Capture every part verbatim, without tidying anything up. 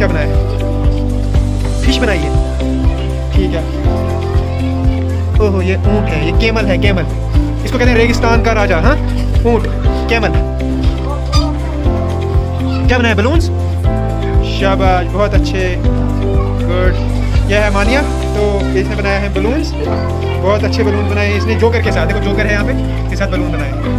क्या बनाया है? फिश बनाई है, ठीक है। ओहो ये ऊँट है, ये केमल है, केमल। इसको कहते हैं रेगिस्तान का राजा। हाँ ऊँट, केमल। क्या बनाया? बलून्स। शाबाश, बहुत अच्छे, गुड। यह है मानिया, तो इसने बनाया है बलून्स। बहुत अच्छे बलून बनाए हैं इसने, जोकर के साथ। देखो जोकर है यहाँ पे, के साथ बलून बनाए हैं।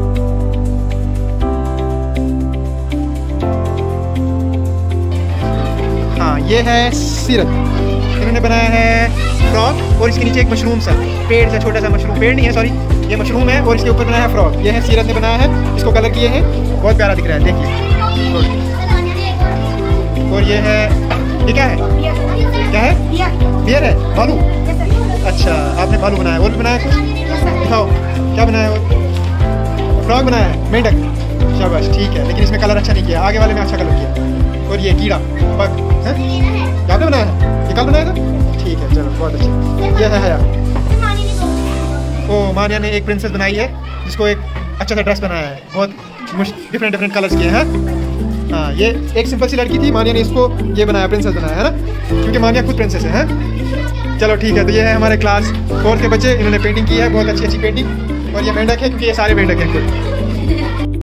हाँ ये है सीरत, इन्होंने बनाया है फ्रॉक और इसके नीचे एक मशरूम सा, पेड़ सा, छोटा सा मशरूम, पेड़ नहीं है सॉरी, ये मशरूम है और इसके ऊपर बनाया है फ्रॉक। ये है सीरत ने बनाया है, इसको कलर किए हैं, बहुत प्यारा दिख रहा है, देखिए। और ये है, ये क्या है? क्या है? बियर है, भालू। अच्छा, आपने भालू बनाया है। और भी बनाया कुछ? दिखाओ, क्या बनाया है? फ्रॉक बनाया है, मेंढक। शाबाश, ठीक है, लेकिन इसमें कलर अच्छा नहीं किया, आगे वाले में अच्छा कलर किया। और ये कीड़ा, बग है, क्या पे बनाया है? ये कल बनाया था, ठीक है, चलो बहुत अच्छा। ये है यार, ओ मानिया ने एक प्रिंसेस बनाई है, जिसको एक अच्छा सा ड्रेस बनाया है, बहुत डिफरेंट डिफरेंट कलर्स किए हैं। हाँ ये एक सिंपल सी लड़की थी, मानिया ने इसको ये बनाया, प्रिंसेस बनाया है ना, क्योंकि मानिया खुद प्रिंसेस है, है? चलो ठीक है, तो ये है हमारे क्लास फोर्थ के बच्चे, इन्होंने पेंटिंग की है, बहुत अच्छी अच्छी पेंटिंग। और ये मेंढक है, क्योंकि ये सारे मेंढक हैं खुद।